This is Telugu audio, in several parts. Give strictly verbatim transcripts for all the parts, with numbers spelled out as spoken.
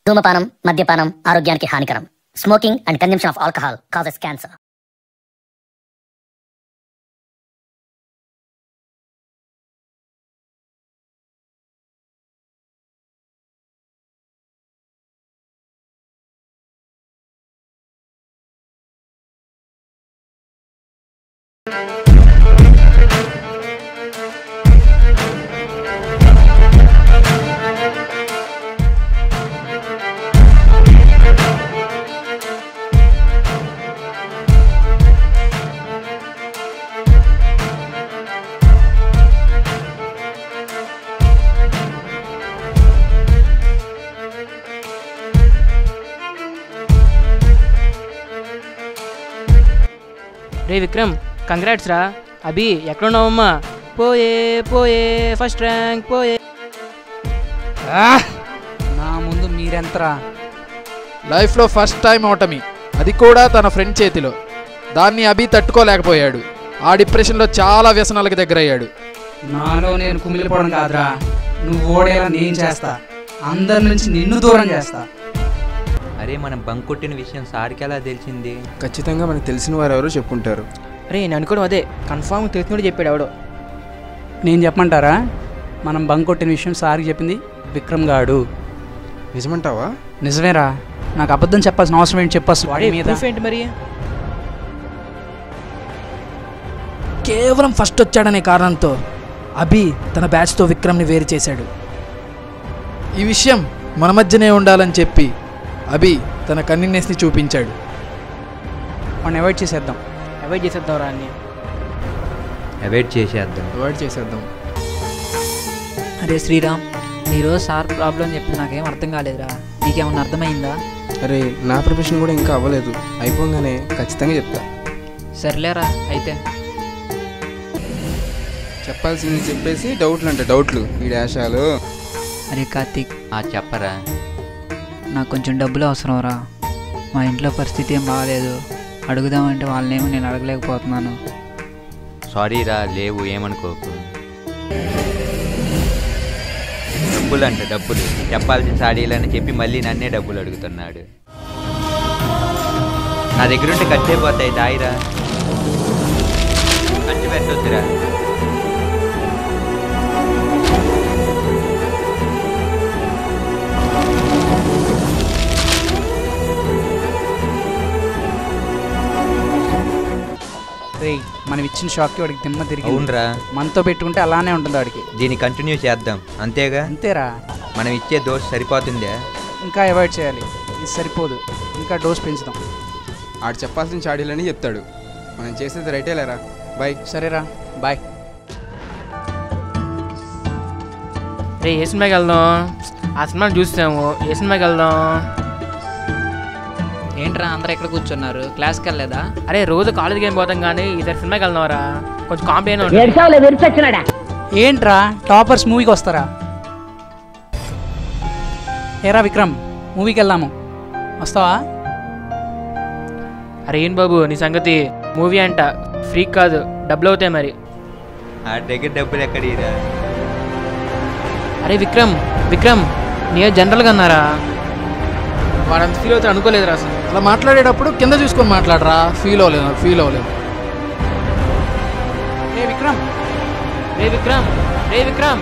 ధూమపానం, మద్యపానం ఆరోగ్యానికి హానికరం. Smoking and consumption of alcohol causes cancer. రే విక్రమ్, కంగ్రాట్స్ రా. అభి ఎక్కడున్నావమ్మా? పోయే పోయే ఫస్ట్ ర్యాంక్ పోయే. నా ముందు మీరెంతరా? లైఫ్లో ఫస్ట్ టైం ఓటమి, అది కూడా తన ఫ్రెండ్ చేతిలో. దాన్ని అభి తట్టుకోలేకపోయాడు. ఆ డిప్రెషన్లో చాలా వ్యసనాలకు దగ్గరయ్యాడు. నాలో నేను కుమిలిపోవడం కాదురా, నువ్వు ఓడేలా నేను చేస్తా. అందరి నుంచి నిన్ను దూరం చేస్తా. అరే మనం బంక్ కొట్టిన విషయం సార్కి ఎలా తెలిసింది? ఖచ్చితంగా మనకు తెలిసిన వారు ఎవరో చెప్పుకుంటారు. అరే నేను అనుకోవడం అదే, కన్ఫామ్ తెలిసినోడు చెప్పాడు ఎవడో. నేను చెప్పమంటారా? మనం బంక్ కొట్టిన విషయం సార్కి చెప్పింది విక్రమ్ గాడు. నిజమంటావా? నిజమేరా, నాకు అబద్ధం చెప్పాల్సిన అవసరం ఏంటి చెప్పు అసలు వాడి మీద. ఏంటి మరి? కేవలం ఫస్ట్ వచ్చాడనే కారణంతో అభి తన బ్యాచ్తో విక్రమ్ని వేరు చేశాడు. ఈ విషయం మన మధ్యనే ఉండాలని చెప్పి అభి తన కన్నింగ్నెస్ని చూపించాడు. వాడిని అవాయిడ్ చేసేద్దాం. అవాయిడ్ చేసేద్దాం రా అన్ని. అవాయిడ్ చేసేద్దాం అవాయిడ్ చేసేద్దాం. అరే శ్రీరామ్, ఈరోజు సార్ ప్రాబ్లం చెప్తే నాకేం అర్థం కాలేదురా. నీకేమన్నా అర్థమైందా? అరే నా ప్రిపరేషన్ కూడా ఇంకా అవ్వలేదు. అయిపోగానే ఖచ్చితంగా చెప్తా. సర్లేరా అయితే. చెప్పాల్సింది చెప్పేసి డౌట్లు అంటే డౌట్లు ఈ డాషాలు. అరే కార్తీక్, ఆ చెప్పరా. నాకు కొంచెం డబ్బులు అవసరం రా. మా ఇంట్లో పరిస్థితి ఏం బాగాలేదు. అడుగుదామంటే వాళ్ళనేమో నేను అడగలేకపోతున్నాను. సారీ రా, లేవు ఏమనుకోకు. డబ్బులు అంట డబ్బులు చెప్పాల్సిన సాడీలని చెప్పి మళ్ళీ నన్నే డబ్బులు అడుగుతున్నాడు. నా దగ్గర ఉంటే కట్టేపోతాయి. దాయిరా, ఖర్చు పెట్టొద్దురా. మనం ఇచ్చిన షాక్కి వాడికి దిమ్మ తిరిగి. అవునరా, మనతో పెట్టుకుంటే అలానే ఉంటుంది వాడికి. దీన్ని కంటిన్యూ చేద్దాం అంతేగా? అంతేరా. మనం ఇచ్చే డోస్ సరిపోతుందా? ఇంకా అవాయిడ్ చేయాలి. ఇది సరిపోదు, ఇంకా డోస్ పెంచుదాం. ఆడు చెప్పాల్సిన చాడీలని చెప్తాడు. మనం చేసేది రైటే లేరా. బాయ్. సరేరా, బాయ్. రే ఏ సినిమాకి వెళ్దాం? ఆ సినిమాని చూసాము. ఏ సినిమాకి వెళ్దాం? ఏంట్రా అందరూ ఎక్కడ కూర్చున్నారు? క్లాస్కి వెళ్ళలేదా? అరే రోజు కాలేజీకి ఏం పోతాం కానీ ఈసారి సినిమాకి వెళ్దాంరా. కొంచెం కాంపిటీషన్. ఏంట్రా టాపర్స్ మూవీకి వస్తారా? ఏరా విక్రమ్, మూవీకి వెళ్దాము, వస్తావా? అరే ఏం బాబు నీ సంగతి? మూవీ అంట ఫ్రీ కాదు, డబ్బులు అవుతాయి మరి. ఆ దగ్గర డబ్బులు ఎక్కడిరా? అరే విక్రమ్ విక్రమ్ నీ జనరల్గా అన్నారా? వాడంత ఫీల్ అవుతాడు అనుకోలేదురా అసలు. అలా మాట్లాడేటప్పుడు కింద చూసుకొని మాట్లాడరా. ఫీల్ అవ్వలేదు ఫీల్ అవ్వలేదు రే విక్రమ్, రే విక్రమ్, రే విక్రమ్.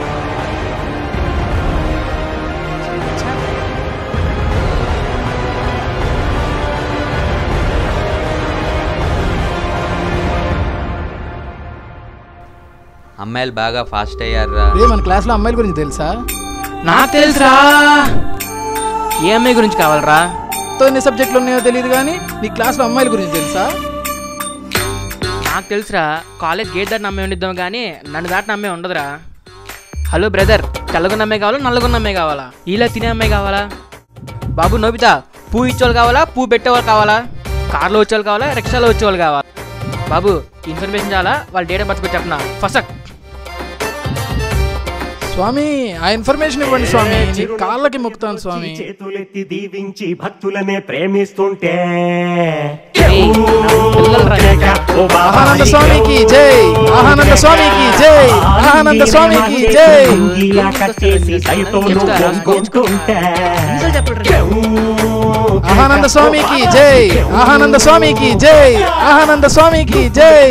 అమ్మాయిలు బాగా ఫాస్ట్ అయ్యారా. రే మన క్లాస్లో అమ్మాయిల గురించి తెలుసా? నాకు తెలుసురా. ఏ అమ్మాయి గురించి కావాలరా? ఎన్ని సబ్జెక్టులు ఉన్నాయో తెలియదు కానీ నీ క్లాస్లో అమ్మాయిల గురించి తెలుసా? నాకు తెలుసురా. కాలేజ్ గేట్ దాటిన అమ్మాయి ఉండిద్దాం కానీ నన్ను దాటిన అమ్మాయి ఉండదురా. హలో బ్రదర్, తెల్లగున్న అమ్మాయి కావాలా నల్లగున్న అమ్మాయి కావాలా? ఇలా తినే అమ్మాయి కావాలా? బాబు నోబితా, పువ్వు ఇచ్చేవాళ్ళు కావాలా పువ్వు పెట్టేవాళ్ళు కావాలా? కార్లో వచ్చేవాళ్ళు కావాలా రిక్షాలో వచ్చేవాళ్ళు కావాలా? బాబు ఇన్ఫర్మేషన్ చాలా, వాళ్ళ డేట్ ఆఫ్ బర్త్ చెప్పనా? ఫస్ట్ స్వామి ఆ ఇన్ఫర్మేషన్ ఇవ్వండి స్వామి, నీ కాళ్ళకి మొక్కుతాను స్వామి. చేతులెత్తి దీవించి భక్తులనే ప్రేమిస్తుంటే ఆనంద స్వామికి జై, ఆనంద స్వామికి జై, ఆనంద స్వామికి జై. ఆనంద స్వామికి జై, ఆనంద స్వామికి జై, ఆనంద స్వామికి జై.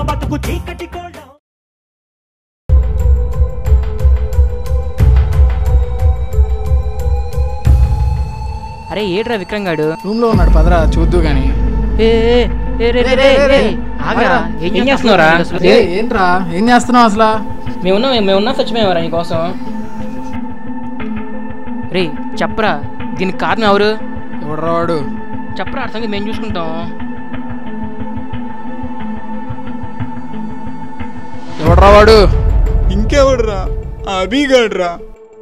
అరే ఏట్రా విక్రమ్ గాడు రూమ్ లో ఉన్నాడు, పదరా చూద్దు గాని. ఏం చేస్తున్నావురా? ఏంట్రా ఏం చేస్తున్నావు అసలు? మేమున్నా మేమున్నా సచ్చిమేవరా నీకోసం. రే చెప్పరా, దీనికి కారణం ఎవరు? ఎవడరా వాడు? చెప్పరా, అర్థంగా మేము చూసుకుంటాం. ఎవడరా వాడు? ఇంకెవడరా? అభిగాడ్రా.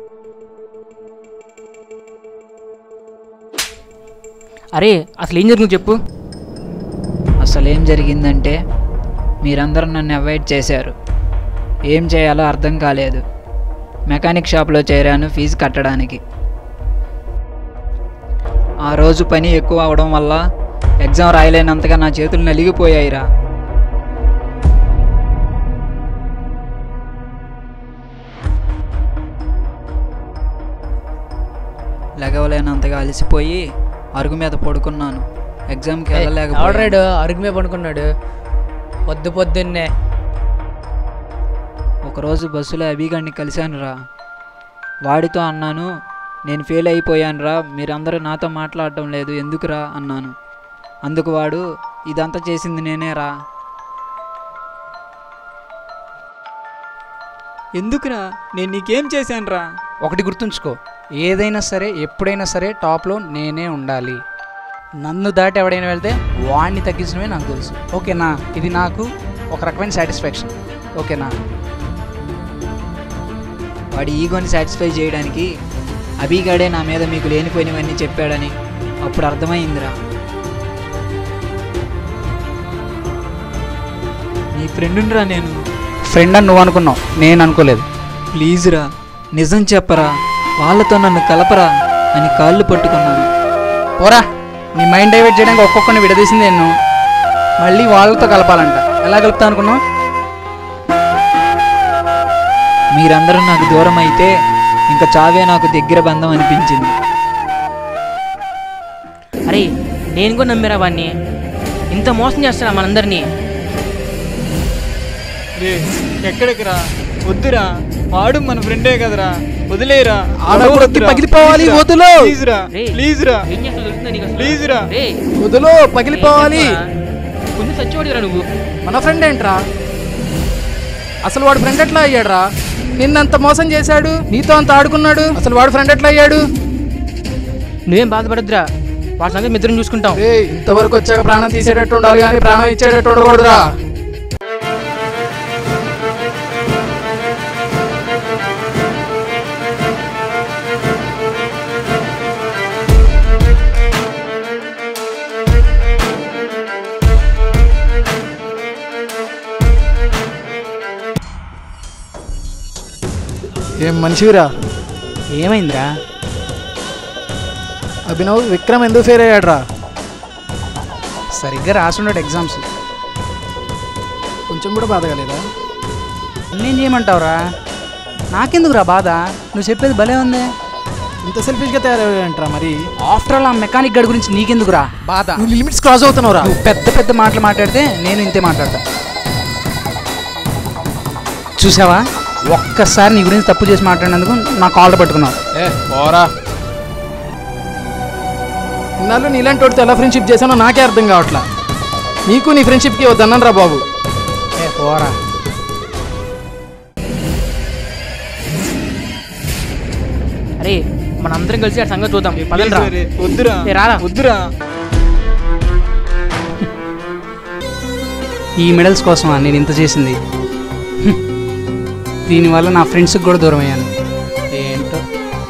అరే అసలు ఏం జరిగింది చెప్పు. అసలు ఏం జరిగిందంటే మీరందరూ నన్ను అవాయిడ్ చేశారు. ఏం చేయాలో అర్థం కాలేదు. మెకానిక్ షాప్లో చేరాను ఫీజు కట్టడానికి. ఆ రోజు పని ఎక్కువ అవడం వల్ల ఎగ్జామ్ రాయలేనంతగా నా చేతులు నలిగిపోయాయిరా. లెగవలేనంతగా అలసిపోయి అరుగు మీద పడుకున్నాను. ఎగ్జామ్కి వెళ్ళలేకపోయాడు. అరుగు మీద పడుకున్నాడు పొద్దు పొద్దున్నే. ఒకరోజు బస్సులో అభిగాడిని కలిశానురా. వాడితో అన్నాను, నేను ఫెయిల్ అయిపోయానురా, మీరందరూ నాతో మాట్లాడటం లేదు ఎందుకురా అన్నాను. అందుకు వాడు, ఇదంతా చేసింది నేనేరా. ఎందుకురా, నేను నీకేం చేశానురా? ఒకటి గుర్తుంచుకో, ఏదైనా సరే ఎప్పుడైనా సరే టాప్లో నేనే ఉండాలి. నన్ను దాటి ఎవడైనా వెళ్తే వాడిని తగ్గించడమే నాకు తెలుసు. ఓకేనా? ఇది నాకు ఒక రకమైన సాటిస్ఫాక్షన్. ఓకేనా? వాడి ఈగోని సాటిస్ఫై చేయడానికి అభిగాడే నా మీద మీకు లేనిపోయినవన్నీ చెప్పాడని అప్పుడు అర్థమైందిరా. నీ ఫ్రెండురా నేను. ఫ్రెండ్ అని నువ్వు అనుకున్నావు, నేను అనుకోలేదు. ప్లీజ్ రా, నిజం చెప్పరా, వాళ్ళతో నన్ను కలపరా అని కాళ్ళు పట్టుకున్నాను. పోరా, నీ మైండ్ డైవర్ట్ చేయడానికి ఒక్కొక్కరిని విడదీసింది నేను. మళ్ళీ వాళ్ళతో కలపాలంట. ఎలా కలుపుతా అనుకున్నావు? మీరందరూ నాకు దూరం అయితే ఇంకా చావే నాకు దగ్గర బంధం అనిపించింది. అరే నేను కూడా నమ్మిరా వాడిని. ఇంత మోసం చేస్తారా మనందరినీ? ఎక్కడికి రా, వద్దురా, వాడు మన ఫ్రెండే కదరా, వదిలేరా. పగిలిపోవాలి, వదులు ప్లీజ్ రా, ప్లీజ్ రా, వదులు, పగిలిపోవాలి. కొంచెం సచ్చివాడిరా నువ్వు. మన ఫ్రెండ్ ఏంట్రా? అసలు వాడు ఫ్రెండ్ ఎట్లా అయ్యాడురా? నిన్నంత మోసం చేశాడు, నీతో అంత ఆడుకున్నాడు, అసలు వాడు ఫ్రెండ్ ఎట్లా అయ్యాడు? నువ్వేం బాధపడద్దురా, వాడి సంగతి మిత్రం చూసుకుంటాం. ఇంతవరకు వచ్చాక ప్రాణం తీసేటట్టు ఉండాలి కానీ ప్రాణం ఇచ్చేటట్టు ఉండకూడదురా. ఏం మనిషిరా? ఏమైందిరా? అభినవ్ విక్రమ్ ఎందుకు ఫెయిల్ అయ్యాడురా? సరిగ్గా రాసున్నాడు ఎగ్జామ్స్. కొంచెం కూడా బాధ కాలేదా? నేనేం చేయమంటావురా? నాకెందుకురా బాధ? నువ్వు చెప్పేది భలే ఉంది. ఇంత సెల్ఫిష్గా తయారయ్యాడంటరా మరి? ఆఫ్టర్ ఆల్ ఆ మెకానిక్ గడి గురించి నీకెందుకురా బాధ? నువ్వు లిమిట్స్ క్రాస్ అవుతున్నావురా. నువ్వు పెద్ద పెద్ద మాటలు మాట్లాడితే నేను ఇంతే మాట్లాడతా. చూసావా, ఒక్కసారి నీ గురించి తప్పు చేసి మాట్లాడినందుకు నా కాలర్ పట్టుకున్నావు. ఏ పోరా, ఇన్నాళ్ళు నీలాంటి వాడితో ఎలా ఫ్రెండ్షిప్ చేశానో నాకే అర్థం కావట్లా. నీకు నీ ఫ్రెండ్షిప్కి వద్దన్నాను రా బాబు. ఏ పోరా. అరే మనందరం కలిసి ఆ సంగతి చూద్దాం. పదండ్రా. వద్దురా, రారా, వద్దురా. ఈ మెడల్స్ కోసమా నేను ఇంత చేసింది? దీనివల్ల నా ఫ్రెండ్స్కి కూడా దూరం అయ్యాను. ఏంటో.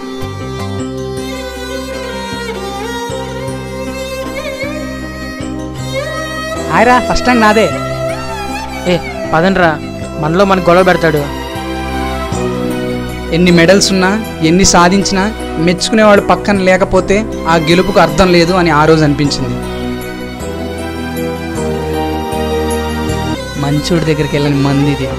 హాయ్రా, ఫస్ట్ టైం నాదే. ఏ పదండ్రా, మనలో మనకు గొడవ పెడతాడు. ఎన్ని మెడల్స్ ఉన్నా ఎన్ని సాధించినా మెచ్చుకునేవాడు పక్కన లేకపోతే ఆ గెలుపుకు అర్థం లేదు అని ఆ రోజు అనిపించింది. మంచోడి దగ్గరికి వెళ్ళని మంది ఇది.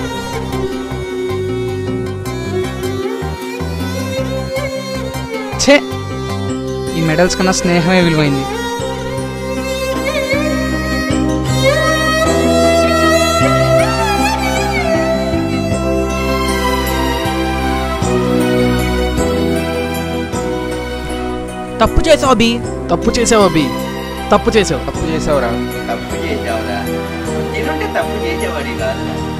ఛే, ఈ మెడల్స్ కన్నా స్నేహమే విలువైంది. తప్పు చేసావు అభి, తప్పు చేసావు అభి, తప్పు చేసావు తప్పు చేసావురా. తప్పు చేసావురా, నేనుంటే తప్పు చేసేవాడి కాదు.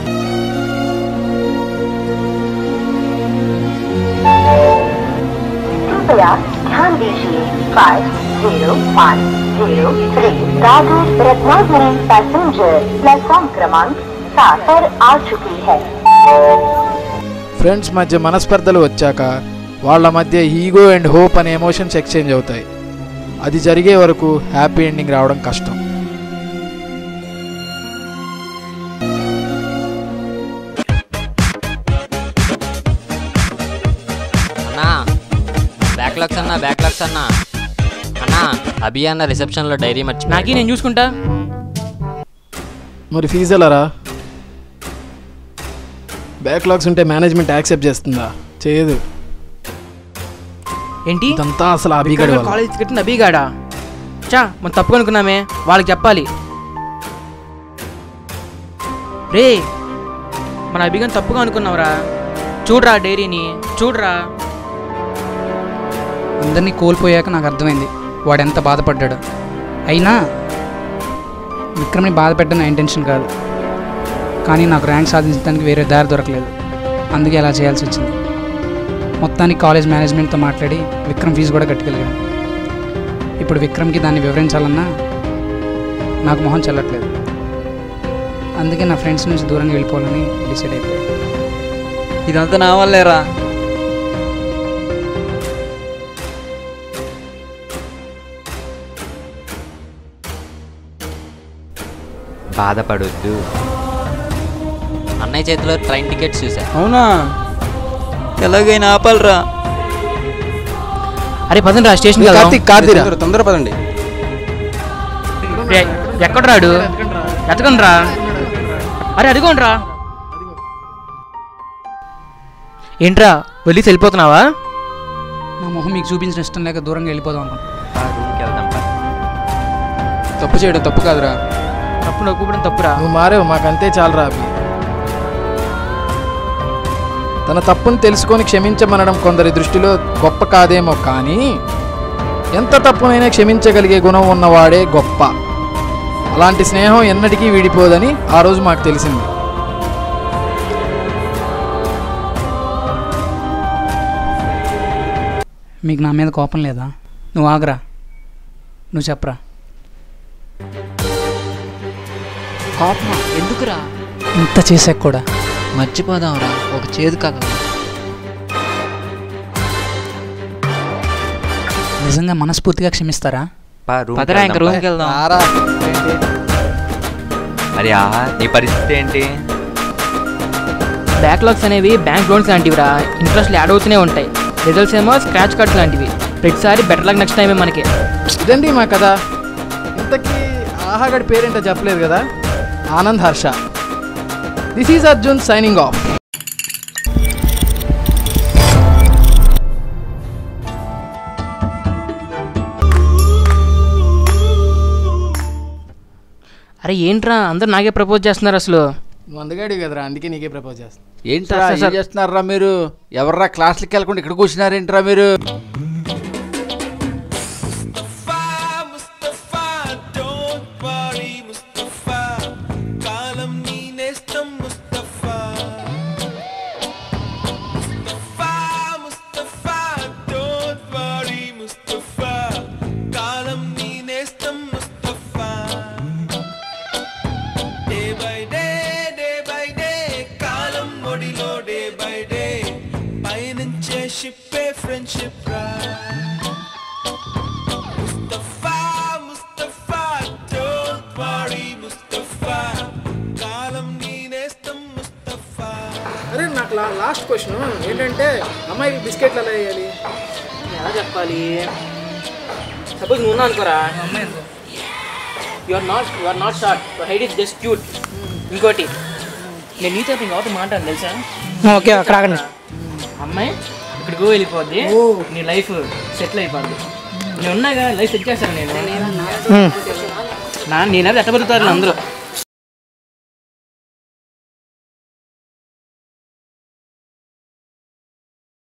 कृपया ध्यान दीजिए five zero one zero three Dadar Ratnagiri passenger platform क्रमांक सात पर आ चुकी है. ఫ్రెండ్స్ మధ్య మనస్పర్ధలు వచ్చాక వాళ్ళ మధ్య ఈగో అండ్ హోప్ అనే ఎమోషన్స్ ఎక్స్చేంజ్ అవుతాయి. అది జరిగే వరకు హ్యాపీ ఎండింగ్ రావడం కష్టం. అన్నా బ్యాక్లాగ్స్ అన్నా బ్యాక్లాగ్స్ అన్నా అన్నా అభి అన్న రిసెప్షన్లో డైరీ మర్చి నాకి నేను చూసుకుంటా. మరి ఫీజు ఎలా రా? బ్యాక్లాగ్స్ ఉంటే మేనేజ్మెంట్ యాక్సెప్ట్ చేస్తుందా? చేయదు. ఏంటి ఇదంతా అసలు అభిగాడి వల్ల. కాలేజ్ కట్టిన అభిగాడా? చా మనం తప్పు అనుకున్నామే, వాళ్ళకి చెప్పాలి. రే మన అభిగాని తప్పుగా అనుకున్నావురా, చూడరా డైరీని చూడరా. అందరినీ కోల్పోయాక నాకు అర్థమైంది వాడు ఎంత బాధపడ్డాడు. అయినా విక్రమ్ని బాధ పెట్టడం నా ఇంటెన్షన్ కాదు, కానీ నాకు ర్యాంక్ సాధించడానికి వేరే దారి దొరకలేదు, అందుకే అలా చేయాల్సి వచ్చింది. మొత్తానికి కాలేజ్ మేనేజ్మెంట్తో మాట్లాడి విక్రమ్ ఫీజు కూడా కట్టగలిగాను. ఇప్పుడు విక్రమ్కి దాన్ని వివరించాలన్నా నాకు మొహం చెల్లట్లేదు. అందుకే నా ఫ్రెండ్స్ నుంచి దూరంగా వెళ్ళిపోవాలని డిసైడ్ అయిపోయాను. ఇదంతా నా వల్లేరా. బాధపడొద్దు. అన్నయ్య చేతిలో ట్రైన్ టికెట్స్ చూసా. అవునా, ఎలాగైనా ఆపాలరా. అరే పదండి రా స్టేషన్కి వెళ్దాం. కార్తీక్ కార్తీక్ తొందర తొందర పదండి. ఎక్కడ రాడు ఎతకండి రా. అరే అదిగోండి రా. ఏంట్రా వెళ్ళి వెళ్ళిపోతున్నావా? నా మొహం మీకు చూపించిన ఇష్టం లేక దూరంగా వెళ్ళిపోదాం అనుకుంటున్నాను. రూమ్కి వెళ్దాం పద. తప్పు చేయడం తప్పు కాదురా. తప్పు నొక్కుపోవడం తప్పురా. నువ్వు మారేవు, మాకంతే చాలరా అభి. తన తప్పును తెలుసుకొని క్షమించమనడం కొందరి దృష్టిలో గొప్ప కాదేమో, కానీ ఎంత తప్పునైనా క్షమించగలిగే గుణం ఉన్నవాడే గొప్ప. అలాంటి స్నేహం ఎన్నటికీ వీడిపోదని ఆ రోజు మాకు తెలిసింది. మీకు నా మీద కోపం లేదా? నువ్వు ఆగరా, నువ్వు చెప్పరా. కోపమా? ఎందుకురా? ఇంత చేసాక కూడా మర్చిపోదాంరా, ఒక చేదు కథ. నిజంగా మనస్ఫూర్తిగా క్షమిస్తారా? పా, రూమ్కి పదరా, ఇంక వెళ్దాం రూమ్కి వెళ్దాం. రారా. మరి ఆహా నీ పరిస్థితి ఏంటి? బ్యాక్లాగ్స్ అనేవి బ్యాంక్ లోన్స్ లాంటివిరా, ఇంట్రెస్ట్లు యాడ్ అవుతూనే ఉంటాయి. రిజల్ట్స్ ఏమో స్క్రాచ్ కార్డ్స్ లాంటివి, ప్రతిసారి బెటర్ లక్ నెక్స్ట్ టైమే మనకి. ఇదండి మా కథ. ఇంతకీ ఆహాగడి పేరేంటో చెప్పలేదు కదా? Anand Harsha. This is Arjun signing off. అరే ఏంట్రా అందరు నాకే ప్రపోజ్ చేస్తున్నారు అసలు? నువ్వు అందగాడి కదరా, అందుకే నీకే ప్రపోజ్ చేస్తాను. ఏంట్రా సార్, ఏం సార్. చేస్తున్నారా మీరు? ఎవర్రా క్లాసులకి వెళ్ళకుండా ఇక్కడ కూర్చున్నారేంట్రా మీరు? లాస్ట్ క్వశ్చన్ ఏంటంటే అమ్మాయికి బిస్కెట్లు ఎలా వేయాలి? ఎలా చెప్పాలి? సపోజ్ నువ్వు ఉన్నా అనుకోరా, you are not you are not short, your height is just cute. ఇంకోటి నేను నీతో ఇంకొకటి మాట్లాడాను తెలుసా? ఓకే అక్కడ ఆగండి. అమ్మాయి ఇక్కడికి వెళ్ళిపోద్ది, నీ లైఫ్ సెటిల్ అయిపోద్ది. నేను ఉన్నాగా లైఫ్ సెట్ చేస్తాను నేను. నా నేనది ఎట్ట బతుకుతారు అందరూ.